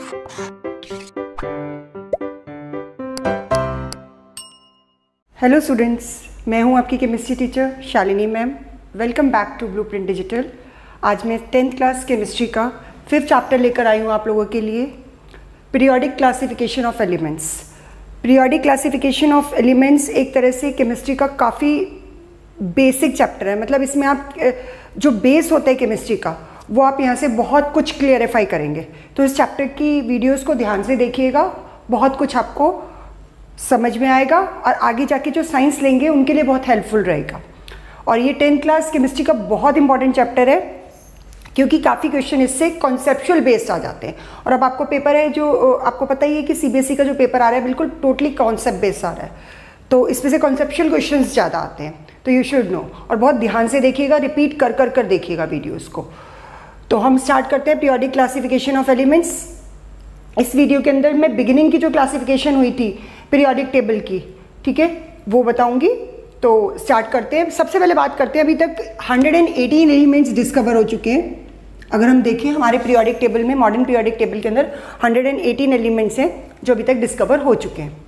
Hello students, मैं हूं आपकी chemistry teacher Shalini ma'am. Welcome back to Blueprint Digital. आज मैं 10th क्लास केमिस्ट्री का 5th चैप्टर लेकर आई हूं आप लोगों के लिए, periodic classification of elements. Periodic classification of elements एक तरह से केमिस्ट्री का काफ़ी बेसिक चैप्टर है। मतलब इसमें आप जो बेस होता है केमिस्ट्री का, वो आप यहाँ से बहुत कुछ क्लियरिफाई करेंगे। तो इस चैप्टर की वीडियोज़ को ध्यान से देखिएगा, बहुत कुछ आपको समझ में आएगा और आगे जाके जो साइंस लेंगे उनके लिए बहुत हेल्पफुल रहेगा। और ये 10th क्लास केमिस्ट्री का बहुत इंपॉर्टेंट चैप्टर है, क्योंकि काफ़ी क्वेश्चन इससे कॉन्सेप्चुअल बेस्ड आ जाते हैं। और अब आपको पेपर है जो आपको पता ही है कि सीबीएसई का जो पेपर आ रहा है बिल्कुल टोटली कॉन्सेप्ट बेस्ड आ रहा है, तो इसमें से कॉन्सेप्चुअल क्वेश्चन ज़्यादा आते हैं। तो यू शुड नो, और बहुत ध्यान से देखिएगा, रिपीट कर कर कर देखिएगा वीडियोज़ को। तो हम स्टार्ट करते हैं पीरियोडिक क्लासिफिकेशन ऑफ एलिमेंट्स। इस वीडियो के अंदर मैं बिगिनिंग की जो क्लासिफिकेशन हुई थी पीरियोडिक टेबल की, ठीक है, वो बताऊंगी। तो स्टार्ट करते हैं। सबसे पहले बात करते हैं, अभी तक 118 एलिमेंट्स डिस्कवर हो चुके हैं। अगर हम देखें हमारे पीरियोडिक टेबल में, मॉडर्न पीरियोडिक टेबल के अंदर 118 एलिमेंट्स हैं जो अभी तक डिस्कवर हो चुके हैं।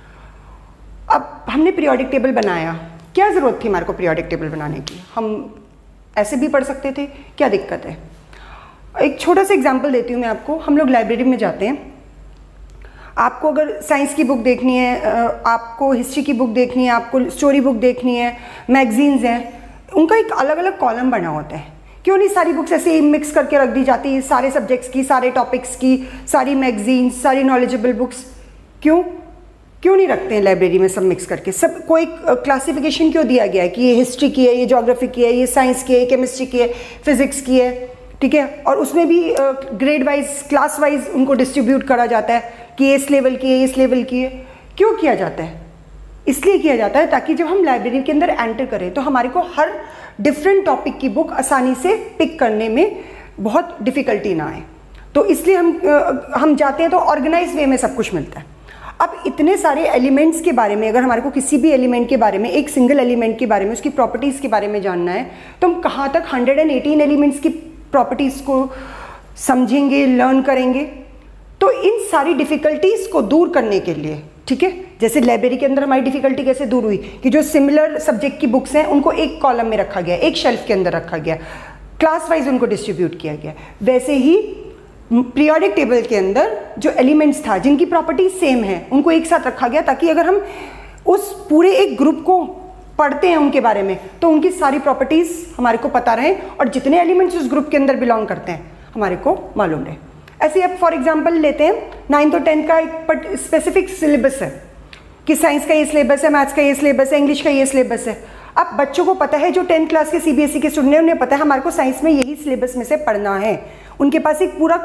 अब हमने पीरियोडिक टेबल बनाया, क्या ज़रूरत थी हमारे को पीरियोडिक टेबल बनाने की? हम ऐसे भी पढ़ सकते थे, क्या दिक्कत है? एक छोटा सा एग्जाम्पल देती हूँ मैं आपको। हम लोग लाइब्रेरी में जाते हैं, आपको अगर साइंस की बुक देखनी है, आपको हिस्ट्री की बुक देखनी है, आपको स्टोरी बुक देखनी है, मैगजीन्स हैं, उनका एक अलग अलग कॉलम बना होता है। क्यों नहीं सारी बुक्स ऐसे ही मिक्स करके रख दी जाती है, सारे सब्जेक्ट्स की, सारे टॉपिक्स की, सारी मैगजीन्स, सारी नॉलेजेबल बुक्स? क्यों नहीं रखते हैं लाइब्रेरी में सब मिक्स करके? सब को एक क्लासिफिकेशन क्यों दिया गया है कि ये हिस्ट्री की है, ये ज्योग्राफी की है, ये साइंस की है, ये केमिस्ट्री की है, फिजिक्स की है, ठीक है? और उसमें भी ग्रेड वाइज, क्लास वाइज उनको डिस्ट्रीब्यूट करा जाता है कि ये इस लेवल की है, इस लेवल की है। क्यों किया जाता है? इसलिए किया जाता है ताकि जब हम लाइब्रेरी के अंदर एंटर करें तो हमारे को हर डिफरेंट टॉपिक की बुक आसानी से पिक करने में बहुत डिफ़िकल्टी ना आए। तो इसलिए हम जाते हैं तो ऑर्गेनाइज वे में सब कुछ मिलता है। अब इतने सारे एलिमेंट्स के बारे में, अगर हमारे को किसी भी एलिमेंट के बारे में, एक सिंगल एलिमेंट के बारे में, उसकी प्रॉपर्टीज़ के बारे में जानना है, तो हम कहाँ तक 118 एलिमेंट्स की प्रॉपर्टीज़ को समझेंगे, लर्न करेंगे? तो इन सारी डिफ़िकल्टीज़ को दूर करने के लिए, ठीक है, जैसे लाइब्रेरी के अंदर हमारी डिफ़िकल्टी कैसे दूर हुई कि जो सिमिलर सब्जेक्ट की बुक्स हैं उनको एक कॉलम में रखा गया, एक शेल्फ के अंदर रखा गया, क्लास वाइज उनको डिस्ट्रीब्यूट किया गया। वैसे ही पीरियोडिक टेबल के अंदर जो एलिमेंट्स था जिनकी प्रॉपर्टीज सेम है उनको एक साथ रखा गया, ताकि अगर हम उस पूरे एक ग्रुप को पढ़ते हैं उनके बारे में तो उनकी सारी प्रॉपर्टीज़ हमारे को पता रहे और जितने एलिमेंट्स उस ग्रुप के अंदर बिलोंग करते हैं हमारे को मालूम रहे। ऐसे आप फॉर एग्जांपल लेते हैं 9th और 10th का एक स्पेसिफिक सिलेबस है कि साइंस का ये सिलेबस है, मैथ्स का ये सिलेबस है, इंग्लिश का ये सिलेबस है। अब बच्चों को पता है, जो 10th क्लास के सीबीएसई के स्टूडेंट हैं उन्हें पता है हमारे को साइंस में यही सिलेबस में से पढ़ना है। उनके पास एक पूरा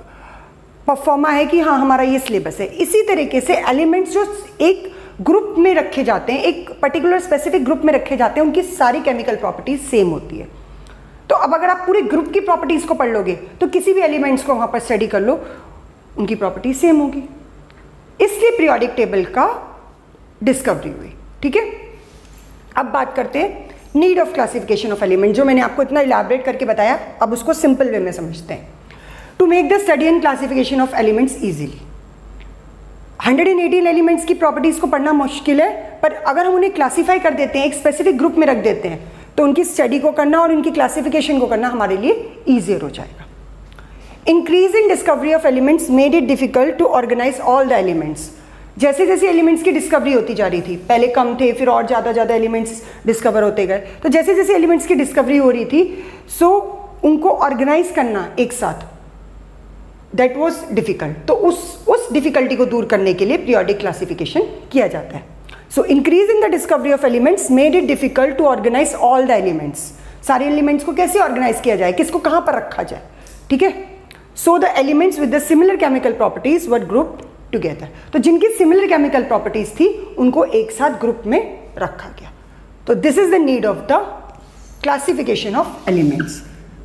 परफॉर्मा है कि हाँ हमारा ये सिलेबस है। इसी तरीके से एलिमेंट्स जो एक ग्रुप में रखे जाते हैं, एक पर्टिकुलर स्पेसिफिक ग्रुप में रखे जाते हैं, उनकी सारी केमिकल प्रॉपर्टीज सेम होती है। तो अब अगर आप पूरे ग्रुप की प्रॉपर्टीज को पढ़ लोगे तो किसी भी एलिमेंट्स को वहां पर स्टडी कर लो, उनकी प्रॉपर्टीज सेम होगी। इसलिए पीरियोडिक टेबल का डिस्कवरी हुई, ठीक है। अब बात करते हैं need of classification of element, जो मैंने आपको इतना इलैबोरेट करके बताया, अब उसको सिंपल वे में समझते हैं। To make the study and classification of elements easily, 118 elements की प्रॉपर्टीज को पढ़ना मुश्किल है, पर अगर हम उन्हें क्लासीफाई कर देते हैं, एक स्पेसिफिक ग्रुप में रख देते हैं, तो उनकी स्टडी को करना और उनकी क्लासिफिकेशन को करना हमारे लिए ईजियर हो जाएगा। Increasing discovery of elements made it difficult to organize all the elements. जैसे जैसे एलिमेंट्स की डिस्कवरी होती जा रही थी, पहले कम थे, फिर और ज़्यादा एलिमेंट्स डिस्कवर होते गए, तो जैसे जैसे एलिमेंट्स की डिस्कवरी हो रही थी, सो उनको ऑर्गेनाइज करना एक साथ, दैट वॉज डिफिकल्ट। तो उस डिफिकल्टी को दूर करने के लिए पीरियोडिक क्लासिफिकेशन किया जाता है। So increasing the discovery of elements made it difficult to organize all the elements. सारे एलिमेंट्स को कैसे ऑर्गेनाइज किया जाए, किसको कहाँ पर रखा जाए, ठीक है। So the elements with the similar chemical properties were grouped together. तो जिनकी सिमिलर केमिकल प्रॉपर्टीज थी उनको एक साथ ग्रुप में रखा गया। तो this is the need of the classification of elements.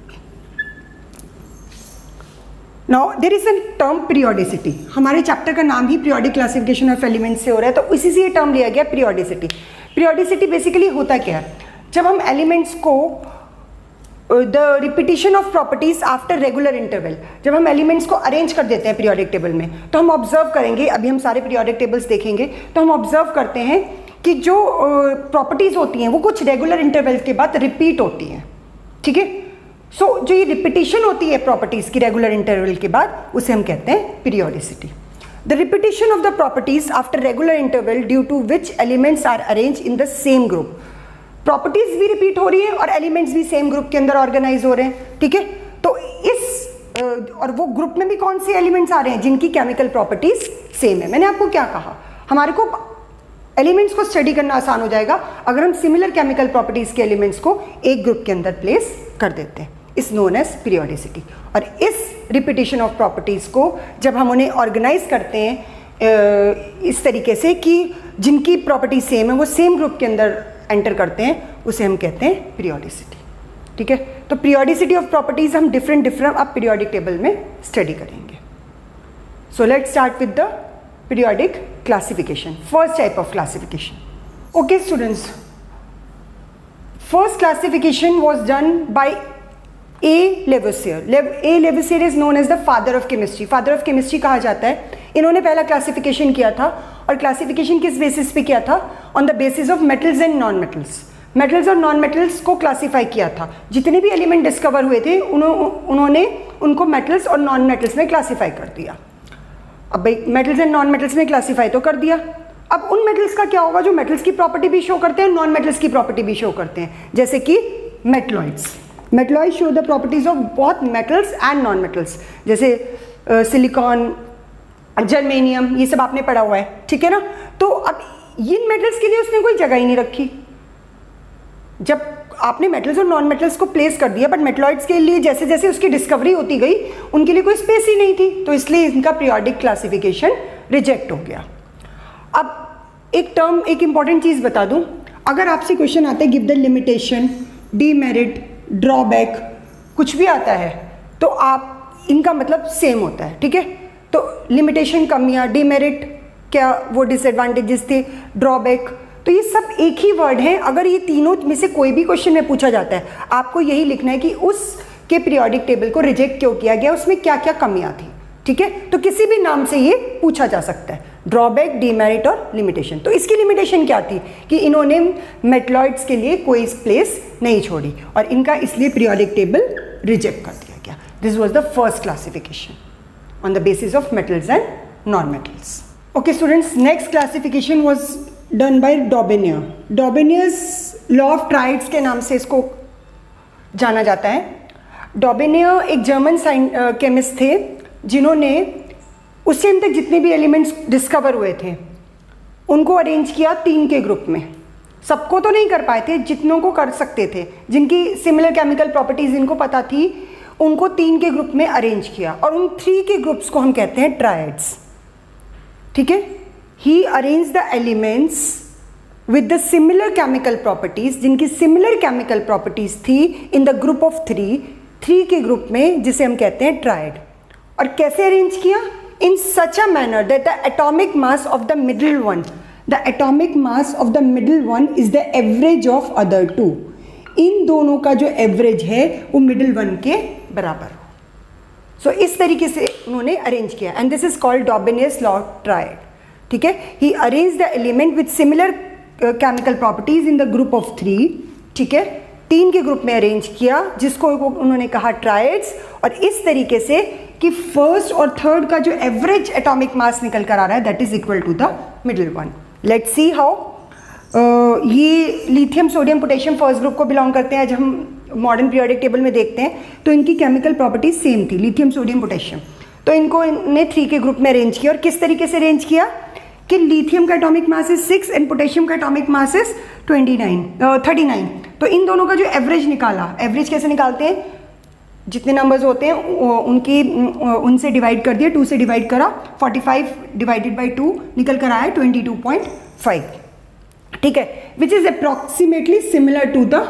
Now there is an term periodicity. हमारे चैप्टर का नाम ही पीरियोडिक क्लासिफिकेशन ऑफ एलिमेंट्स से हो रहा है, तो इसी से ये टर्म लिया गया पीरियोडिसिटी। पीरियोडिसिटी बेसिकली होता क्या है, जब हम एलिमेंट्स को the repetition of properties after regular interval. जब हम एलिमेंट्स को अरेंज कर देते हैं पीरियोडिक टेबल में, तो हम ऑब्जर्व करेंगे, अभी हम सारे पीरियोडिक टेबल्स देखेंगे, तो हम ऑब्जर्व करते हैं कि जो प्रॉपर्टीज होती हैं वो कुछ रेगुलर इंटरवल के बाद रिपीट होती हैं, ठीक है। सो जो ये रिपीटिशन होती है प्रॉपर्टीज की रेगुलर इंटरवल के बाद, उसे हम कहते हैं periodicity. The repetition of the properties after regular interval due to which elements are arrange in the same group. Properties भी रिपीट हो रही है और एलिमेंट्स भी सेम ग्रुप के अंदर ऑर्गेनाइज हो रहे हैं, ठीक है। तो इस और वो ग्रुप में भी कौन से एलिमेंट्स आ रहे हैं जिनकी केमिकल प्रॉपर्टीज सेम है। मैंने आपको क्या कहा, हमारे को एलिमेंट्स को स्टडी करना आसान हो जाएगा अगर हम सिमिलर केमिकल प्रॉपर्टीज के एलिमेंट्स को एक ग्रुप के अंदर प्लेस कर देते हैं। Is known as periodicity. और इस रिपीटिशन ऑफ प्रॉपर्टीज को जब हम उन्हें ऑर्गेनाइज करते हैं इस तरीके से कि जिनकी प्रॉपर्टी सेम है वो सेम ग्रुप के अंदर एंटर करते हैं, उसे हम कहते हैं पीरियोडिसिटी, ठीक है। तो पीरियोडिसिटी ऑफ प्रॉपर्टीज हम डिफरेंट आप पीरियोडिक टेबल में स्टडी करेंगे। So let's start with the periodic classification. First type of classification, okay students, first classification was done by A Lavoisier. A Lavoisier is known as the father of chemistry. Father of chemistry कहा जाता है। इन्होंने पहला classification किया था, और classification किस basis पे किया था? On the basis of metals and non metals. Metals और नॉन मेटल्स को क्लासीफाई किया था। जितने भी एलिमेंट डिस्कवर हुए थे उन्होंने उनको मेटल्स और नॉन मेटल्स में क्लासीफाई कर दिया। अब भाई मेटल्स एंड नॉन मेटल्स में क्लासीफाई तो कर दिया, अब उन मेटल्स का क्या होगा जो मेटल्स की प्रॉपर्टी भी शो करते हैं, नॉन मेटल्स की प्रॉपर्टी भी शो करते हैं, जैसे कि metalloids. Metalloids show the properties of both metals and non metals, जैसे सिलिकॉन, जर्मेनियम, ये सब आपने पढ़ा हुआ है, ठीक है ना। तो अब इन मेटल्स के लिए उसने कोई जगह ही नहीं रखी। जब आपने मेटल्स और नॉन मेटल्स को प्लेस कर दिया, बट मेटलॉइड्स के लिए जैसे जैसे उसकी डिस्कवरी होती गई उनके लिए कोई स्पेस ही नहीं थी, तो इसलिए इनका पीरियोडिक क्लासिफिकेशन रिजेक्ट हो गया। अब एक इंपॉर्टेंट चीज़ बता दूं, अगर आपसे क्वेश्चन आता है give the limitation, demerit, drawback, कुछ भी आता है तो आप इनका मतलब सेम होता है, ठीक है। तो लिमिटेशन कमियां, डीमेरिट क्या वो डिसएडवांटेजेस थे, ड्रॉबैक, तो ये सब एक ही वर्ड है। अगर ये तीनों में से कोई भी क्वेश्चन में पूछा जाता है, आपको यही लिखना है कि उसके पीरियोडिक टेबल को रिजेक्ट क्यों किया गया, उसमें क्या क्या कमियां थी, ठीक है। तो किसी भी नाम से ये पूछा जा सकता है, ड्रॉबैक, डीमेरिट और लिमिटेशन। तो इसकी लिमिटेशन क्या थी कि इन्होंने मेटलॉइड्स के लिए कोई प्लेस नहीं छोड़ी और इनका इसलिए पीरियोडिक टेबल रिजेक्ट कर दिया गया। This was the first classification on the basis of metals and non-metals. Okay students, next classification was done by Daubigny. Daubigny's law of triads के नाम से इसको जाना जाता है। Daubigny एक जर्मन केमिस्ट थे जिन्होंने उस टाइम तक जितने भी एलिमेंट्स डिस्कवर हुए थे उनको अरेंज किया 3 के ग्रुप में। सबको तो नहीं कर पाए थे, जितनों को कर सकते थे, जिनकी सिमिलर केमिकल प्रॉपर्टीज इनको पता थी, उनको 3 के ग्रुप में अरेंज किया और उन 3 के ग्रुप्स को हम कहते हैं ट्रायड्स, ठीक है। He arrange the elements with the similar chemical properties, जिनकी सिमिलर केमिकल प्रॉपर्टीज थी, इन द ग्रुप ऑफ 3 के ग्रुप में, जिसे हम कहते हैं ट्रायड। और कैसे अरेंज किया? In such a manner that the atomic mass of the middle one, the atomic mass of the middle one is the average of other 2। इन दोनों का जो एवरेज है वो मिडिल वन के बराबर हो। सो इस तरीके से उन्होंने अरेंज किया and this is called Dobereiner's law triad, ठीक है। He arrange the element with similar chemical properties in the group of 3, ठीक है। 3 के ग्रुप में अरेंज किया जिसको उन्होंने कहा ट्रायड्स, और इस तरीके से कि फर्स्ट और थर्ड का जो एवरेज एटॉमिक मास निकल कर आ रहा है that is equal to the middle one. Let's see how. ये lithium, sodium, potassium first group को बिलोंग करते हैं। जब हम मॉडर्न पीरियोडिक टेबल में देखते हैं तो इनकी केमिकल प्रॉपर्टीज सेम थी, लिथियम, सोडियम, पोटेशियम। तो इनको इन्हें 3 के ग्रुप में अरेंज किया। और किस तरीके से अरेंज किया कि लिथियम का atomic mass is 6 and potassium का एटॉमिक मास इज 39। तो इन दोनों का जो एवरेज निकाला, एवरेज कैसे निकालते हैं? जितने नंबर्स होते हैं उनसे डिवाइड कर दिया, 2 से डिवाइड करा, 45 डिवाइडेड बाई 2 निकल कर आया 22.5, ठीक है। Which is approximately similar to the,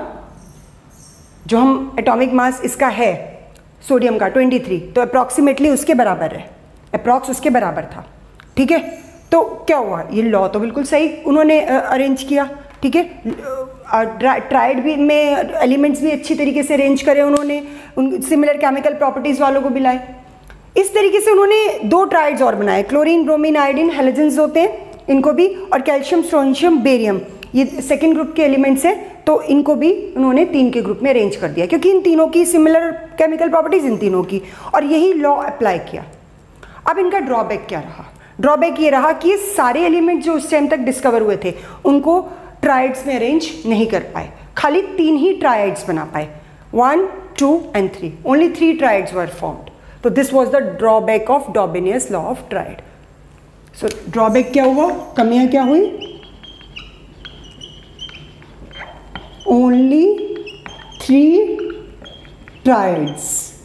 जो हम एटॉमिक मास इसका है सोडियम का 23, तो अप्रॉक्सीमेटली उसके बराबर है, अप्रॉक्स उसके बराबर था, ठीक है। तो क्या हुआ? ये लॉ तो बिल्कुल सही उन्होंने अरेंज किया, ठीक है। ट्राइड भी में एलिमेंट्स भी अच्छी तरीके से अरेंज करे उन्होंने, उन सिमिलर केमिकल प्रॉपर्टीज़ वालों को भी लाए। इस तरीके से उन्होंने 2 ट्राइड्स और बनाए, क्लोरीन ब्रोमीन आयोडीन हेलोजेंस होते हैं इनको भी, और कैल्शियम स्ट्रोंशियम बेरियम ये सेकेंड ग्रुप के एलिमेंट्स हैं, तो इनको भी उन्होंने 3 के ग्रुप में अरेंज कर दिया क्योंकि इन तीनों की सिमिलर केमिकल प्रॉपर्टीज इन तीनों की, और यही लॉ अप्लाई किया। अब इनका ड्रॉबैक क्या रहा? ड्रॉबैक ये रहा कि ये सारे एलिमेंट जो उस टाइम तक डिस्कवर हुए थे उनको ट्राइड्स में अरेंज नहीं कर पाए, खाली 3 ही ट्राइड्स बना पाए, 1, 2 and 3, only 3 triads were formed. तो this was the drawback of Dobereiner's law of triad. So drawback क्या हुआ, कमियां क्या हुई? ओनली 3 ट्राइड्स,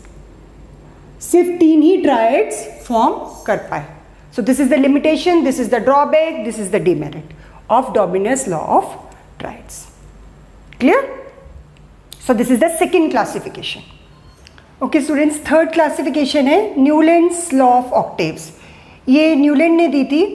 सिर्फ 3 ही ट्राइड्स फॉर्म कर पाए। So this is the limitation, this is the drawback, this is the demerit of Dobereiner's law of triads. Clear? So this is the second classification. Okay students, third classification है Newlands law of octaves. ये Newland ने दी थी,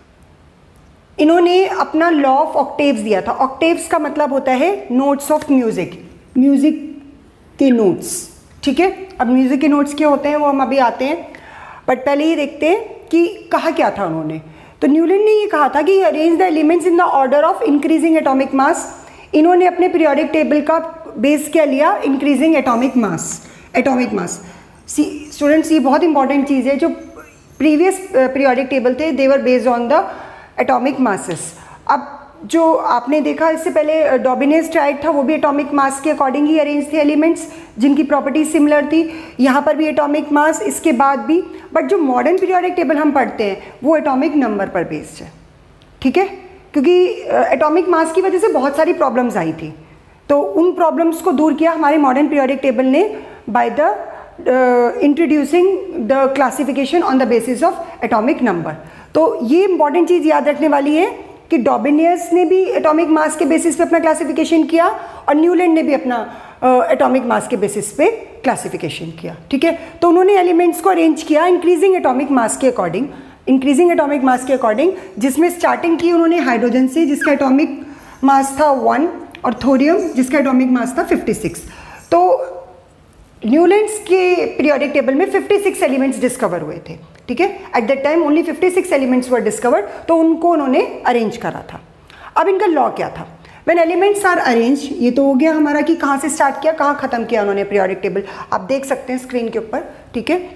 इन्होंने अपना law of octaves दिया था। Octaves का मतलब होता है नोट्स ऑफ म्यूजिक, म्यूजिक के नोट्स, ठीक है। अब म्यूजिक के नोट्स क्या होते हैं वो हम अभी आते हैं, बट पहले ये देखते हैं कि कहा क्या था उन्होंने। तो न्यूलैंड ने ये कहा था कि arrange the elements in the order of increasing atomic mass. इन्होंने अपने पीरियोडिक टेबल का बेस क्या लिया? Increasing atomic mass. Atomic mass students, ये बहुत इंपॉर्टेंट चीज़ है। जो प्रीवियस पीरियोडिक टेबल थे they were based on the atomic masses. अब जो आपने देखा इससे पहले डॉबिनियस ट्राइड था वो भी एटॉमिक मास के अकॉर्डिंग ही अरेंज थे एलिमेंट्स जिनकी प्रॉपर्टीज सिमिलर थी। यहाँ पर भी एटॉमिक मास, इसके बाद भी, बट जो मॉडर्न पीरियोडिक टेबल हम पढ़ते हैं वो एटॉमिक नंबर पर बेस्ड है, ठीक है। क्योंकि एटॉमिक मास की वजह से बहुत सारी प्रॉब्लम्स आई थी, तो उन प्रॉब्लम्स को दूर किया हमारे मॉडर्न पीरियोडिक टेबल ने by the introducing the classification on the basis of atomic number. तो ये इंपॉर्टेंट चीज़ याद रखने वाली है कि डॉबिनियस ने भी एटॉमिक मास के बेसिस पे अपना क्लासिफिकेशन किया और न्यूलैंड ने भी अपना एटॉमिक मास के बेसिस पे क्लासिफिकेशन किया, ठीक है। तो उन्होंने एलिमेंट्स को अरेंज किया इंक्रीजिंग एटॉमिक मास के अकॉर्डिंग, इंक्रीजिंग एटॉमिक मास के अकॉर्डिंग, जिसमें स्टार्टिंग की उन्होंने हाइड्रोजन से जिसका एटॉमिक मास था 1 और थोरियम जिसका एटॉमिक मास था 56। तो न्यूलैंड्स के पीरियोडिक टेबल में 56 एलिमेंट्स डिस्कवर हुए थे, ठीक है। At that time only 56 elements were discovered, तो उनको उन्होंने अरेंज करा था। अब इनका लॉ क्या था? व्हेन एलिमेंट्स आर अरेंज, ये तो हो गया हमारा कि कहाँ से स्टार्ट किया कहाँ खत्म किया उन्होंने पीरियोडिक टेबल, आप देख सकते हैं स्क्रीन के ऊपर, ठीक है।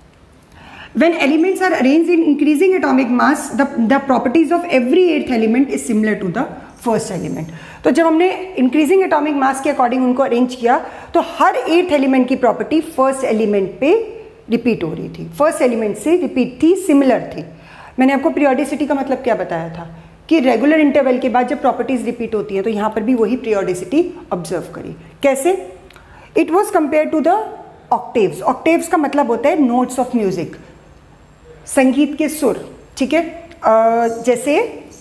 When elements are arrange in increasing atomic mass, the properties of every 8th element is similar to the first element. तो जब हमने इंक्रीजिंग एटॉमिक मास के अकॉर्डिंग उनको अरेंज किया तो हर 8th एलिमेंट की प्रॉपर्टी फर्स्ट एलिमेंट पे रिपीट हो रही थी, फर्स्ट एलिमेंट से रिपीट थी, सिमिलर थी। मैंने आपको पीरियोडिसिटी का मतलब क्या बताया था कि रेगुलर इंटरवल के बाद जब प्रॉपर्टीज रिपीट होती हैं तो यहाँ पर भी वही पीरियोडिसिटी ऑब्जर्व करी। कैसे? It was compare to the octaves. Octaves का मतलब होता है नोट्स ऑफ म्यूजिक, संगीत के सुर, ठीक है। जैसे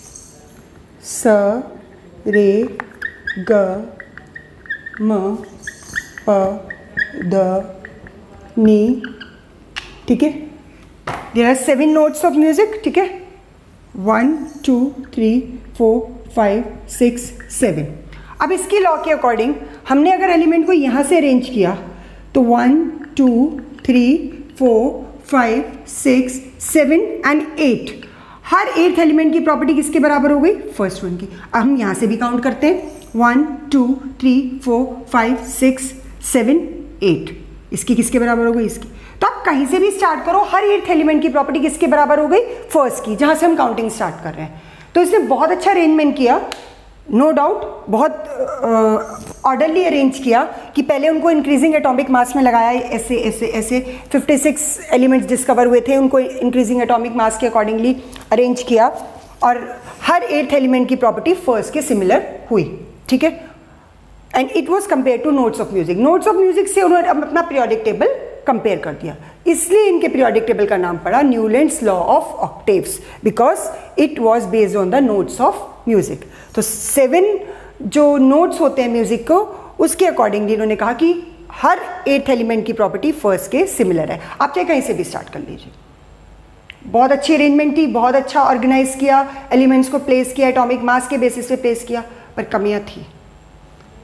स रे ग म प द नी, ठीक है। There are 7 notes of music, ठीक है। 1 2 3 4 5 6 7। अब इसके लॉ के अकॉर्डिंग हमने अगर एलिमेंट को यहाँ से अरेंज किया तो 1 2 3 4 5 6 7 एंड 8, हर 8th एलिमेंट की प्रॉपर्टी किसके बराबर हो गई? फर्स्ट वन की। अब हम यहाँ से भी काउंट करते हैं 1 2 3 4 5 6 7 8, इसकी किसके बराबर हो गई? इसकी। तो आप कहीं से भी स्टार्ट करो, हर 8th एलिमेंट की प्रॉपर्टी किसके बराबर हो गई? फर्स्ट की, जहाँ से हम काउंटिंग स्टार्ट कर रहे हैं। तो इसने बहुत अच्छा अरेंजमेंट किया, नो डाउट, बहुत ऑर्डरली अरेंज किया कि पहले उनको इंक्रीजिंग एटॉमिक मास में लगाया, ऐसे ऐसे ऐसे 56 एलिमेंट्स डिस्कवर हुए थे, उनको इंक्रीजिंग एटॉमिक मास के अकॉर्डिंगली अरेंज किया और हर 8th एलिमेंट की प्रॉपर्टी फर्स्ट के सिमिलर हुई, ठीक है। And it was compare to notes of music. Notes of music से उन्होंने अपना पीरियोडिक टेबल कंपेयर कर दिया, इसलिए इनके पीरियोडिक टेबल का नाम पड़ा Newlands law of octaves, because it was based on the notes of music. तो 7 जो नोट्स होते हैं म्यूजिक को, उसके अकॉर्डिंगली इन्होंने कहा कि हर 8th एलिमेंट की प्रॉपर्टी फर्स्ट के सिमिलर है। आप चाहे कहीं से भी स्टार्ट कर लीजिए। बहुत अच्छी अरेंजमेंट थी, बहुत अच्छा ऑर्गेनाइज किया, एलिमेंट्स को प्लेस किया, एटॉमिक मास के बेसिस पे प्लेस किया, पर कमियां थी।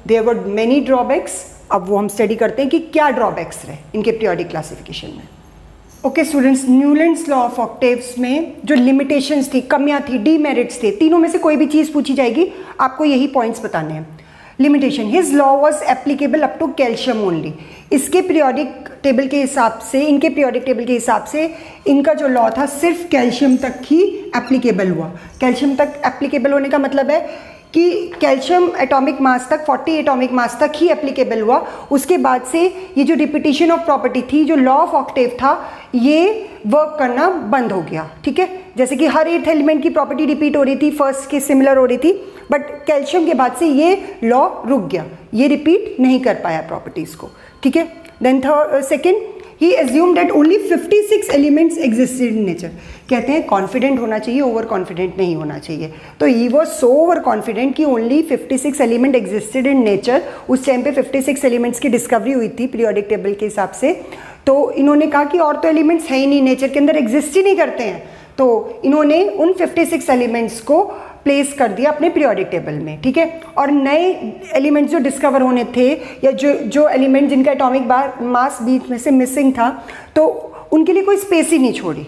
There were many drawbacks. अब वो हम स्टडी करते हैं कि क्या ड्रॉबैक्स रहे इनके पीरियोडिक क्लासिफिकेशन में। Okay students, Newlands law of octaves में जो लिमिटेशंस थी, कमियां थी, डीमेरिट्स थे, तीनों में से कोई भी चीज़ पूछी जाएगी आपको यही पॉइंट्स बताने हैं। Limitation, his law was applicable up to calcium only. इसके पीरियोडिक टेबल के हिसाब से, इनके पीरियोडिक टेबल के हिसाब से इनका जो लॉ था सिर्फ कैल्शियम तक ही एप्लीकेबल हुआ। कैल्शियम तक एप्लीकेबल होने का मतलब है कि कैल्शियम एटॉमिक मास तक, 40 एटॉमिक मास तक ही एप्लीकेबल हुआ। उसके बाद से ये जो रिपीटिशन ऑफ प्रॉपर्टी थी, जो लॉ ऑफ ऑक्टेव था, ये वर्क करना बंद हो गया। ठीक है, जैसे कि हर 8th एलिमेंट की प्रॉपर्टी रिपीट हो रही थी, फर्स्ट के सिमिलर हो रही थी, बट कैल्शियम के बाद से ये लॉ रुक गया, ये रिपीट नहीं कर पाया प्रॉपर्टीज़ को। ठीक है, then second, he assume that only 56 elements existed in nature. कहते हैं कॉन्फिडेंट होना चाहिए, ओवर कॉन्फिडेंट नहीं होना चाहिए। तो he was so over confident कि only 56 element existed in nature. उस टाइम पे 56 एलिमेंट्स की डिस्कवरी हुई थी पीरियोडिक टेबल के हिसाब से। तो इन्होंने कहा कि और तो एलिमेंट्स है ही नहीं, नेचर के अंदर एग्जिस्ट ही नहीं करते हैं। तो इन्होंने उन 56 एलिमेंट्स को प्लेस कर दिया अपने पीरियोडिक टेबल में। ठीक है, और नए एलिमेंट्स जो डिस्कवर होने थे, या जो एलिमेंट जिनका एटॉमिक मास बीच में से मिसिंग था, तो उनके लिए कोई स्पेस ही नहीं छोड़ी।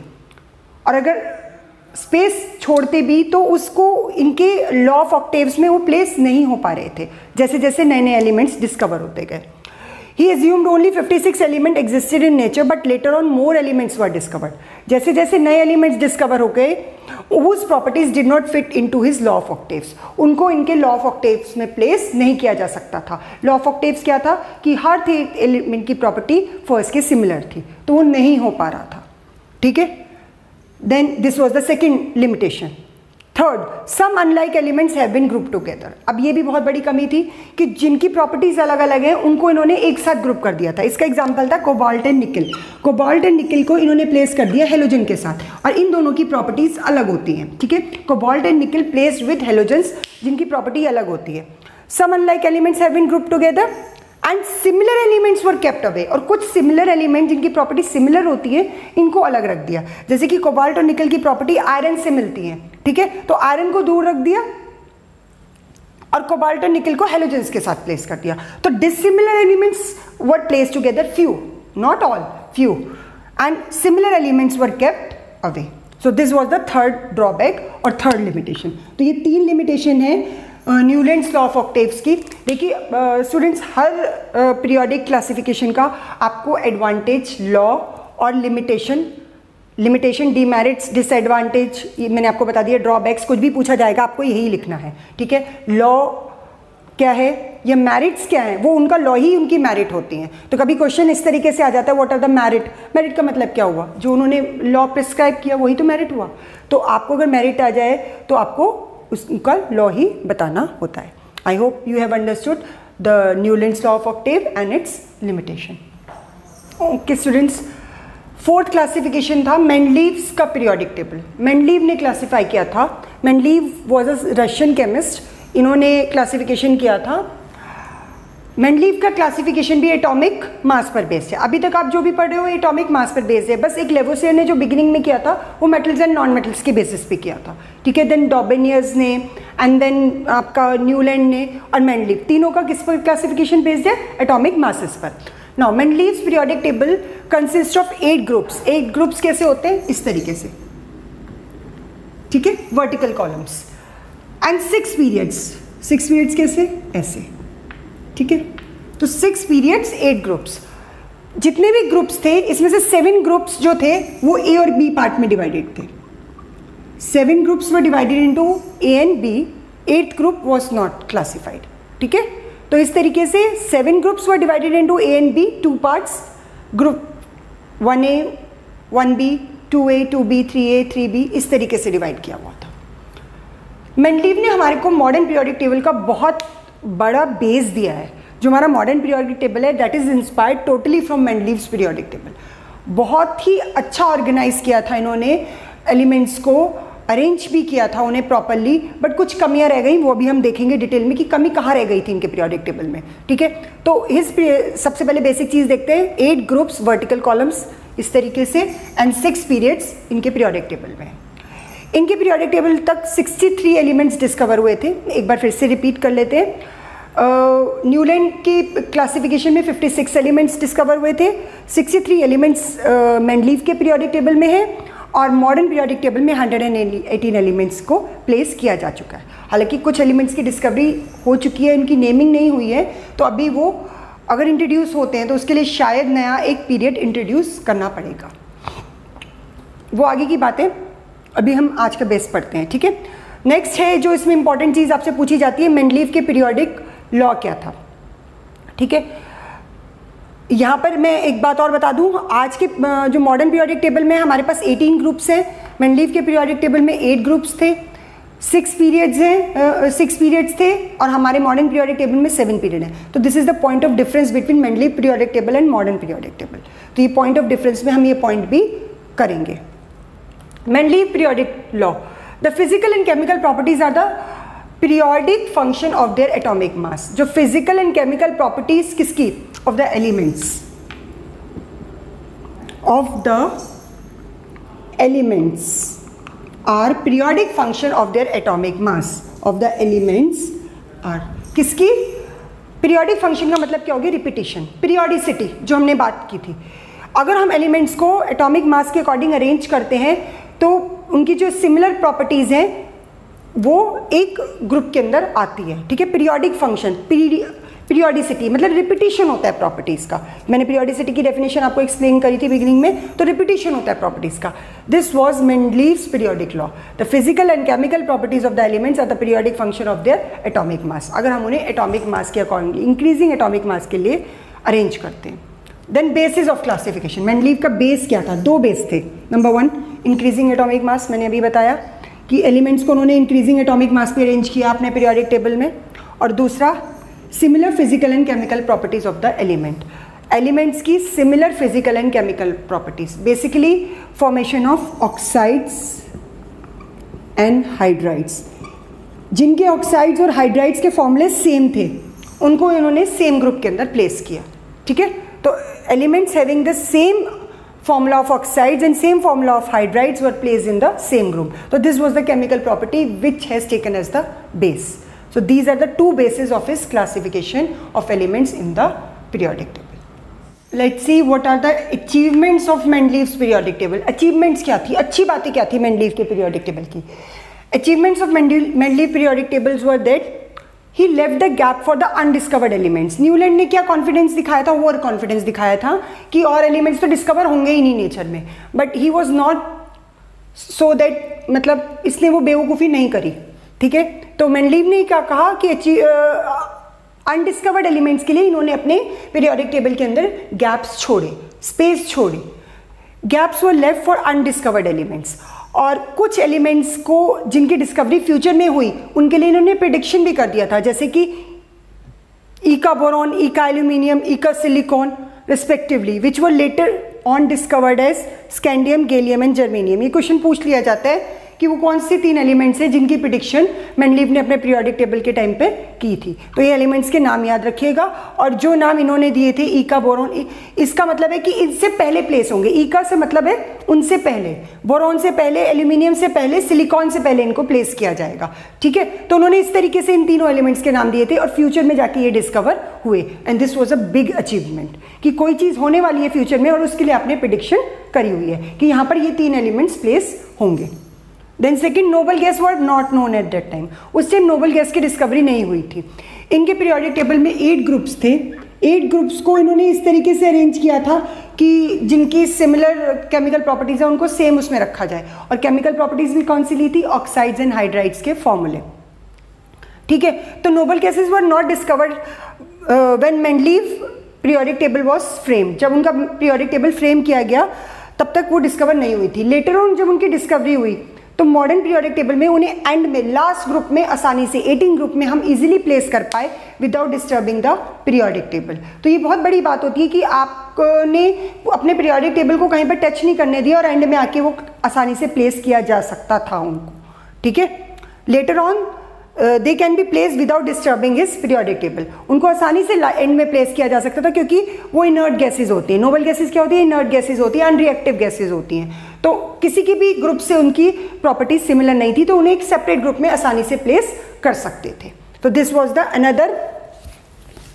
और अगर स्पेस छोड़ते भी तो उसको इनके लॉ ऑफ ऑक्टेव्स में वो प्लेस नहीं हो पा रहे थे, जैसे जैसे नए नए एलिमेंट्स डिस्कवर होते गए। He assumed only 56 elements existed in nature, but later on more elements were discovered. जैसे जैसे नए एलिमेंट्स डिस्कवर हो गए, whose properties did not fit into his law of octaves. उनको इनके लॉ ऑफ ऑक्टेव्स में प्लेस नहीं किया जा सकता था। लॉ ऑफ ऑक्टेव्स क्या था कि हर एलिमेंट की प्रॉपर्टी फर्स्ट के सिमिलर थी, तो वो नहीं हो पा रहा था। ठीक है, then this was the second limitation. Third, some unlike elements have been group together. अब ये भी बहुत बड़ी कमी थी कि जिनकी प्रॉपर्टीज अलग अलग हैं उनको इन्होंने एक साथ ग्रुप कर दिया था। इसका एग्जांपल था cobalt and nickel. Cobalt and nickel को इन्होंने प्लेस कर दिया हेलोजन के साथ, और इन दोनों की प्रॉपर्टीज अलग होती हैं। ठीक है, cobalt and nickel placed with halogens, जिनकी प्रॉपर्टी अलग होती है। Some unlike elements have been group together and similar elements were kept away. और कुछ सिमिलर एलिमेंट जिनकी प्रॉपर्टी सिमिलर होती है, इनको अलग रख दिया। जैसे कि कोबाल्ट और निकल की प्रॉपर्टी आयरन से मिलती है। ठीक है, तो आयरन को दूर रख दिया और कोबाल्ट और निकल को हेलोजन्स के साथ प्लेस कर दिया। तो dissimilar elements were place together, few, not all, few, and similar elements were kept away. So this was the third drawback और थर्ड लिमिटेशन। तो ये 3 लिमिटेशन है न्यूलैंड्स लॉ ऑफ ऑक्टेव्स की। देखिए स्टूडेंट्स, हर पीरियोडिक क्लासिफिकेशन का आपको advantage, law और limitation, demerits, disadvantage, ये मैंने आपको बता दिया। ड्रॉबैक्स, कुछ भी पूछा जाएगा आपको यही लिखना है। ठीक है, लॉ क्या है, ये मेरिट्स क्या है, वो उनका लॉ ही उनकी मेरिट होती हैं। तो कभी क्वेश्चन इस तरीके से आ जाता है, what are the merit. Merit का मतलब क्या हुआ, जो उन्होंने लॉ प्रिस्क्राइब किया वही तो मेरिट हुआ। तो आपको अगर मेरिट आ जाए तो आपको उसका लॉ ही बताना होता है। I hope you have understood the Newlands law of octave and its limitation. Okay students, fourth classification था मेंडलीव्स का पीरियोडिक टेबल। मेंडलीव ने क्लासिफाई किया था। Mendeleev was a Russian chemist, इन्होंने क्लासिफिकेशन किया था। मेंडलीव का क्लासिफिकेशन भी एटॉमिक मास पर बेस्ड है। अभी तक आप जो भी पढ़ रहे हो एटॉमिक मास पर बेस्ड है। बस एक लेवोसियर ने जो बिगिनिंग में किया था वो मेटल्स एंड नॉन मेटल्स के बेसिस पे किया था। ठीक है, देन डॉबेनियर्स ने, एंड देन आपका न्यूलैंड ने और मेंडलीव, तीनों का किस पर क्लासिफिकेशन बेस्ड है, एटॉमिक मासेस पर। Now Mendeleev's periodic table consist of 8 groups. 8 groups कैसे होते हैं, इस तरीके से। ठीक है, vertical columns and 6 periods. 6 periods कैसे, ऐसे। ठीक है, तो 6 पीरियड्स, 8 ग्रुप्स। जितने भी ग्रुप्स थे इसमें से 7 ग्रुप्स जो थे वो ए और बी पार्ट में डिवाइडेड थे। 7 groups were divided into A and B. 8th group was not classified. ठीक है, तो इस तरीके से 7 groups were divided into A and B, 2 parts. Group 1A, 1B, 2A, 2B, 3A, 3B, इस तरीके से डिवाइड किया हुआ था। मेंडलीव ने हमारे को मॉडर्न पीरियोडिक टेबल का बहुत बड़ा बेस दिया है। जो हमारा मॉडर्न पीरियोडिक टेबल है that is inspired totally from Mendeleev's periodic table. बहुत ही अच्छा ऑर्गेनाइज किया था इन्होंने, एलिमेंट्स को अरेंज भी किया था उन्हें प्रॉपरली, बट कुछ कमियां रह गई, वो अभी हम देखेंगे डिटेल में कि कमी कहाँ रह गई थी इनके पीरियोडिक टेबल में। ठीक है, तो सबसे पहले बेसिक चीज़ देखते हैं। 8 ग्रुप्स, वर्टिकल कॉलम्स इस तरीके से, एंड 6 पीरियड्स इनके पीरियोडिक टेबल में। इनके पीरियोडिक टेबल तक 63 एलिमेंट्स डिस्कवर हुए थे। एक बार फिर से रिपीट कर लेते हैं। न्यूलैंड की क्लासिफिकेशन में 56 एलिमेंट्स डिस्कवर हुए थे, 63 एलिमेंट्स मेंडलीव के पीरियोडिक टेबल में है और मॉडर्न पीरियोडिक टेबल में 118 एलिमेंट्स को प्लेस किया जा चुका है। हालांकि कुछ एलिमेंट्स की डिस्कवरी हो चुकी है, उनकी नेमिंग नहीं हुई है, तो अभी वो अगर इंट्रोड्यूस होते हैं तो उसके लिए शायद नया एक पीरियड इंट्रोड्यूस करना पड़ेगा। वो आगे की बातें, अभी हम आज का बेस पढ़ते हैं, ठीक है। नेक्स्ट है जो इसमें इंपॉर्टेंट चीज़ आपसे पूछी जाती है, मेंडलीव के पीरियोडिक लॉ क्या था, ठीक है। यहाँ पर मैं एक बात और बता दूँ, आज के जो मॉडर्न पीरियोडिक टेबल में हमारे पास 18 ग्रुप्स हैं, मेंडलीव के पीरियोडिक टेबल में 8 ग्रुप्स थे, 6 पीरियड्स हैं, 6 पीरियड्स थे और हमारे मॉडर्न पीरियोडिक टेबल में 7 पीरियड हैं। तो this is the point of difference between Mendeleev periodic table and modern periodic table. तो ये पॉइंट ऑफ डिफरेंस में हम ये पॉइंट भी करेंगे। Mendeleev periodic law, the physical and chemical properties are the periodic function of their atomic mass. जो physical and chemical properties किसकी, of the elements, of the elements are periodic function of their atomic mass, of the elements are किसकी, periodic function का मतलब क्या होगी, repetition, periodicity जो हमने बात की थी। अगर हम एलिमेंट्स को एटॉमिक मास के अकॉर्डिंग अरेंज करते हैं तो उनकी जो सिमिलर प्रॉपर्टीज हैं वो एक ग्रुप के अंदर आती है, ठीक है। पीरियोडिक फंक्शन, पीरियोडिसिटी मतलब रिपीटिशन होता है प्रॉपर्टीज का। मैंने पीरियोडिसिटी की डेफिनेशन आपको एक्सप्लेन करी थी बिगिनिंग में, तो रिपीटिशन होता है प्रॉपर्टीज का। This was Mendeleev's periodic law, the physical and chemical properties of the elements are the periodic function of their atomic mass. अगर हम उन्हें एटॉमिक मास के अकॉर्डिंग, इंक्रीजिंग एटॉमिक मास के लिए अरेंज करते हैं। Then basis of classification, Mendeleev का base क्या था, 2 बेस थे। नंबर 1 इंक्रीजिंग एटॉमिक मास, मैंने अभी बताया कि एलिमेंट्स को उन्होंने इंक्रीजिंग एटॉमिक मास पे अरेंज किया अपने पीरियोडिक टेबल में। और दूसरा similar physical and chemical properties of the element, elements की similar physical and chemical properties, basically formation of oxides and hydrides. जिनके ऑक्साइड्स और हाइड्राइड्स के फॉर्मूले सेम थे उनको इन्होंने सेम ग्रुप के अंदर प्लेस किया, ठीक है। तो elements having the same formula of oxides and same formula of hydrides were placed in the same group. So this was the chemical property which has taken as the base. So these are the 2 bases of his classification of elements in the periodic table. Let's see what are the achievements of Mendeleev's periodic table. Achievements क्या थी, अच्छी बातें क्या थी Mendeleev के periodic table की। Achievements of Mendeleev periodic tables were that he left the gap for the undiscovered elements. Newland ने क्या कॉन्फिडेंस दिखाया था, ओवर कॉन्फिडेंस दिखाया था कि और एलिमेंट्स तो डिस्कवर होंगे ही नहीं नेचर में, but he was not so that, मतलब इसने वो बेवकूफ़ी नहीं करी, ठीक है। तो मेंडलीव ने क्या कहा कि अनडिस्कवर्ड एलिमेंट्स के लिए इन्होंने अपने पीरियोडिक टेबल के अंदर गैप्स छोड़े, स्पेस छोड़ी। Gaps were left for undiscovered elements, और कुछ एलिमेंट्स को जिनकी डिस्कवरी फ्यूचर में हुई उनके लिए इन्होंने प्रेडिक्शन भी कर दिया था, जैसे कि eka boron, eka aluminium, eka silicon respectively, which were later on discovered as scandium, gallium and germanium. ये क्वेश्चन पूछ लिया जाता है कि वो कौन सी 3 एलिमेंट्स हैं जिनकी प्रेडिक्शन मेंडलीव ने अपने पीरियोडिक टेबल के टाइम पे की थी। तो ये एलिमेंट्स के नाम याद रखिएगा, और जो नाम इन्होंने दिए थे ईका, बोरॉन, इसका मतलब है कि इनसे पहले प्लेस होंगे। ईका से मतलब है उनसे पहले, बोरॉन से पहले, एल्यूमिनियम से पहले, सिलिकॉन से पहले इनको प्लेस किया जाएगा, ठीक है। तो उन्होंने इस तरीके से इन तीनों एलिमेंट्स के नाम दिए थे और फ्यूचर में जाके ये डिस्कवर हुए, and this was a big achievement कि कोई चीज़ होने वाली है फ्यूचर में और उसके लिए आपने प्रेडिक्शन करी हुई है कि यहाँ पर ये 3 एलिमेंट्स प्लेस होंगे। Then second, noble gas were not known at that time, उस टाइम नोबल गैस की डिस्कवरी नहीं हुई थी। इनके पीरियोडिक टेबल में 8 ग्रुप्स थे। 8 ग्रुप्स को इन्होंने इस तरीके से अरेंज किया था कि जिनकी सिमिलर केमिकल प्रॉपर्टीज है उनको सेम उसमें रखा जाए, और केमिकल प्रॉपर्टीज भी कौन सी ली थी, ऑक्साइड्स एंड हाइड्राइड्स के फॉर्मूले, ठीक है। तो noble gases were not discovered when Mendeleev periodic table was frame, जब उनका पीरियोडिक टेबल फ्रेम किया गया तब तक वो डिस्कवर नहीं हुई थी। लेटर ऑन जब उनकी डिस्कवरी हुई तो मॉडर्न पीरियोडिक टेबल में उन्हें एंड में, लास्ट ग्रुप में आसानी से 18 ग्रुप में हम इजीली प्लेस कर पाए without disturbing the periodic table. तो ये बहुत बड़ी बात होती है कि आपने अपने पीरियोडिक टेबल को कहीं पर टच नहीं करने दिया और एंड में आके वो आसानी से प्लेस किया जा सकता था उनको, ठीक है। Later on they can be place without disturbing his periodic table, उनको आसानी से एंड में प्लेस किया जा सकता था क्योंकि वो इनर्ट गैसेज होती हैं। नोबल गैसेज क्या होती है, इनर्ट गैसेज होती है, अनरिएक्टिव गैसेज होती हैं। तो किसी की भी ग्रुप से उनकी प्रॉपर्टीज सिमिलर नहीं थी, तो उन्हें एक सेपरेट ग्रुप में आसानी से प्लेस कर सकते थे। तो this was the another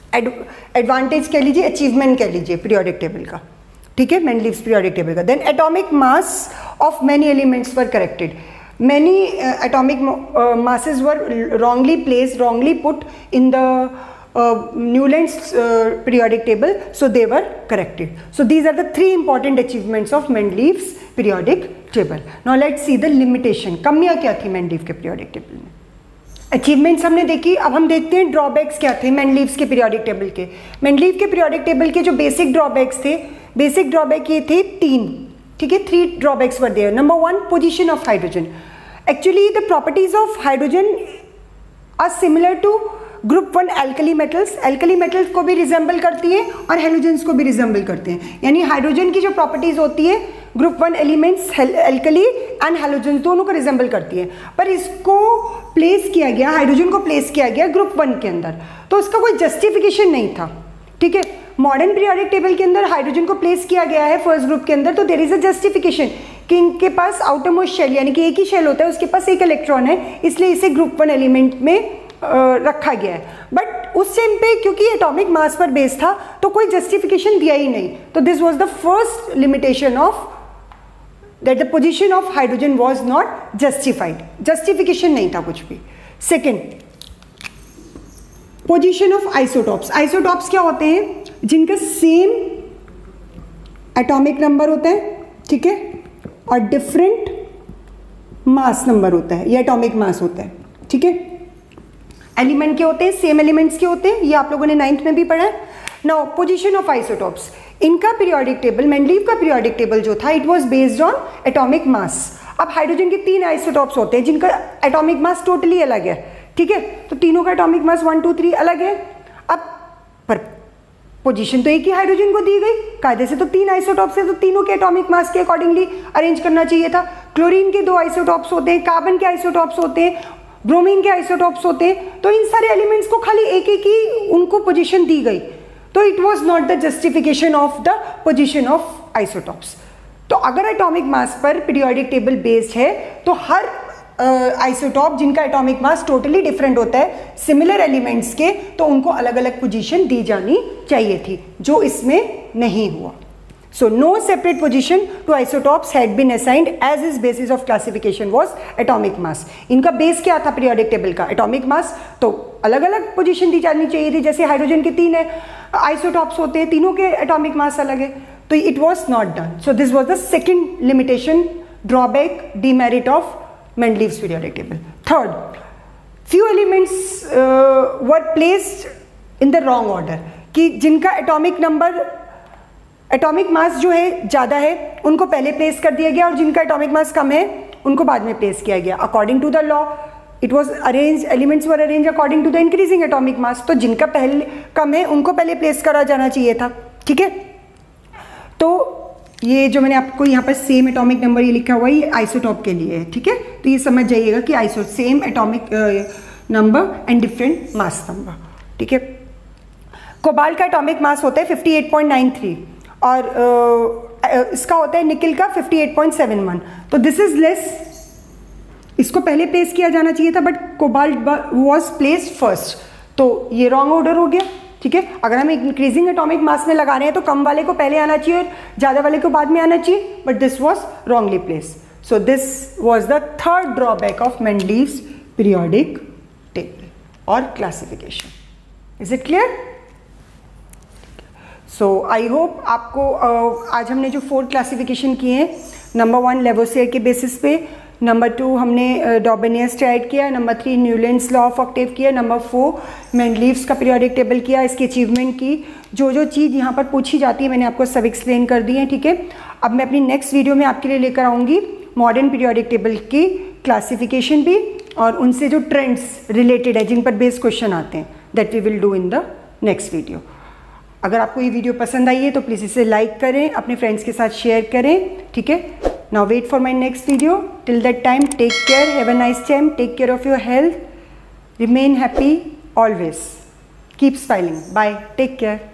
advantage कह लीजिए, अचीवमेंट कह लीजिए पीरियोडिक टेबल का, ठीक है, मेंडलीव्स पीरियोडिक टेबल का। Then atomic mass of many elements were corrected, many atomic masses were wrongly placed, wrongly put in the Newland's periodic table, so they were corrected. So these are the three important achievements of Mendeleev's periodic table. Now let's see the limitation. कमियाँ क्या थी Mendeleev के periodic table में? Achievements हमने देखी, अब हम देखते हैं ड्रॉबैक्स क्या थे मेंडलीव्स के पीरियोडिक टेबल के। मेंडलीव के पीरियोडिक टेबल के जो बेसिक ड्रॉबैक्स थे, बेसिक ड्रॉबैक ये थे 3, ठीक है, 3 drawbacks were there. Number 1, position of hydrogen. Actually the properties of hydrogen are similar to group 1 alkali metals. Alkali metals को भी रिजेंबल करती है और हेलोजेंस को भी रिजेंबल करते हैं, यानी हाइड्रोजन की जो प्रॉपर्टीज होती है group 1 elements alkali and halogens दोनों को रिजेंबल करती है, पर इसको प्लेस किया गया, हाइड्रोजन को प्लेस किया गया ग्रुप 1 के अंदर, तो उसका कोई जस्टिफिकेशन नहीं था, ठीक है। मॉडर्न पीरियोडिक टेबल के अंदर हाइड्रोजन को प्लेस किया गया है फर्स्ट ग्रुप के अंदर, तो देयर इज अ जस्टिफिकेशन कि इनके पास आउटर मोस्ट शेल, यानी कि एक ही शेल होता है, उसके पास एक इलेक्ट्रॉन है, इसलिए इसे ग्रुप 1 एलिमेंट में रखा गया है। बट उस टाइम पे क्योंकि एटॉमिक मास पर बेस था तो कोई जस्टिफिकेशन दिया ही नहीं, तो this was the first limitation of that the position of hydrogen was not justified, justification नहीं था कुछ भी। Second, position of isotopes. Isotopes क्या होते हैं? जिनका सेम एटॉमिक नंबर होता है, ठीक है, और डिफरेंट मास नंबर होता है, ये एटॉमिक मास होता है, ठीक है। एलिमेंट के होते हैं, सेम एलिमेंट्स के होते हैं, ये आप लोगों ने 9th में भी पढ़ा है। नाउ पोजीशन ऑफ आइसोटॉप्स, इनका पीरियोडिक टेबल, मेंडलीव का पीरियोडिक टेबल जो था, it was based on atomic mass. अब हाइड्रोजन के 3 आइसोटॉप्स होते हैं जिनका एटॉमिक मास टोटली अलग है, ठीक है, तो तीनों का एटॉमिक मास 1, 2, 3 अलग है। अब पर पोजीशन तो एक ही हाइड्रोजन को दी गई, कायदे से तो 3 आइसोटॉप्स है, तो तीनों के एटॉमिक मास के अकॉर्डिंगली अरेंज करना चाहिए था। क्लोरीन के 2 आइसोटॉप्स होते हैं, कार्बन के आइसोटॉप्स होते हैं, ब्रोमीन के आइसोटॉप्स होते हैं, तो इन सारे एलिमेंट्स को खाली एक एक ही उनको पोजीशन दी गई, तो it was not the justification of the position of isotopes. तो अगर एटॉमिक मास पर पीरियोडिक टेबल बेस्ड है तो हर आइसोटॉप जिनका एटॉमिक मास टोटली डिफरेंट होता है सिमिलर एलिमेंट्स के, तो उनको अलग अलग पोजीशन दी जानी चाहिए थी, जो इसमें नहीं हुआ। So no separate position to isotopes had been assigned as its basis of classification was atomic mass. इनका बेस क्या था पीरियोडिक टेबल का? एटॉमिक मास, तो अलग अलग पोजीशन दी जानी चाहिए थी। जैसे हाइड्रोजन के 3 आइसोटॉप्स होते हैं, तीनों के एटॉमिक मास अलग है, तो it was not done. So this was the second limitation, drawback, demerit of Mendeleev's periodic table. Third, few elements were placed in the wrong order, कि जिनका एटॉमिक नंबर, एटॉमिक मास जो है ज़्यादा है उनको पहले प्लेस कर दिया गया, और जिनका एटॉमिक मास कम है उनको बाद में प्लेस किया गया। According to the law it was arrange, elements were arrange according to the increasing atomic mass, तो जिनका पहले कम है उनको पहले प्लेस करा जाना चाहिए था, ठीक है। तो ये जो मैंने आपको यहाँ पर सेम एटॉमिक नंबर ये लिखा हुआ है, ये आइसोटॉप के लिए है, ठीक है। तो ये समझ जाइएगा कि same atomic number and different mass number, ठीक है। कोबाल्ट का एटॉमिक मास होता है 58.93 और इसका होता है निकिल का 58.71, तो दिस इज लेस, इसको पहले प्लेस किया जाना चाहिए था, but cobalt was placed first, तो ये रॉन्ग ऑर्डर हो गया, ठीक है। अगर हम इंक्रीजिंग एटॉमिक मास में लगा रहे हैं तो कम वाले को पहले आना चाहिए और ज़्यादा वाले को बाद में आना चाहिए, but this was wrongly placed. So this was the third drawback of Mendeleev's periodic table और classification. Is it clear? So I hope आपको आज हमने जो 4 क्लासिफिकेशन किए हैं, नंबर 1 लेवोसियर के बेसिस पे, नंबर 2 हमने डॉबेनियस ट्राइड किया, number 3 Newlands law of octave किया, नंबर 4 मेंडलीव्स का पीरियोडिक टेबल किया, इसकी अचीवमेंट की, जो चीज़ यहाँ पर पूछी जाती है मैंने आपको सब एक्सप्लेन कर दी है, ठीक है। अब मैं अपनी नेक्स्ट वीडियो में आपके लिए लेकर आऊँगी मॉडर्न पीरियोडिक टेबल की क्लासिफिकेशन भी, और उनसे जो ट्रेंड्स रिलेटेड है जिन पर बेस्ड क्वेश्चन आते हैं, that we will do in the next video. अगर आपको ये वीडियो पसंद आई है तो प्लीज़ इसे लाइक करें, अपने फ्रेंड्स के साथ शेयर करें, ठीक है। Now wait for my next video, till that time take care, have a nice time, take care of your health, remain happy always, keep smiling, bye, take care.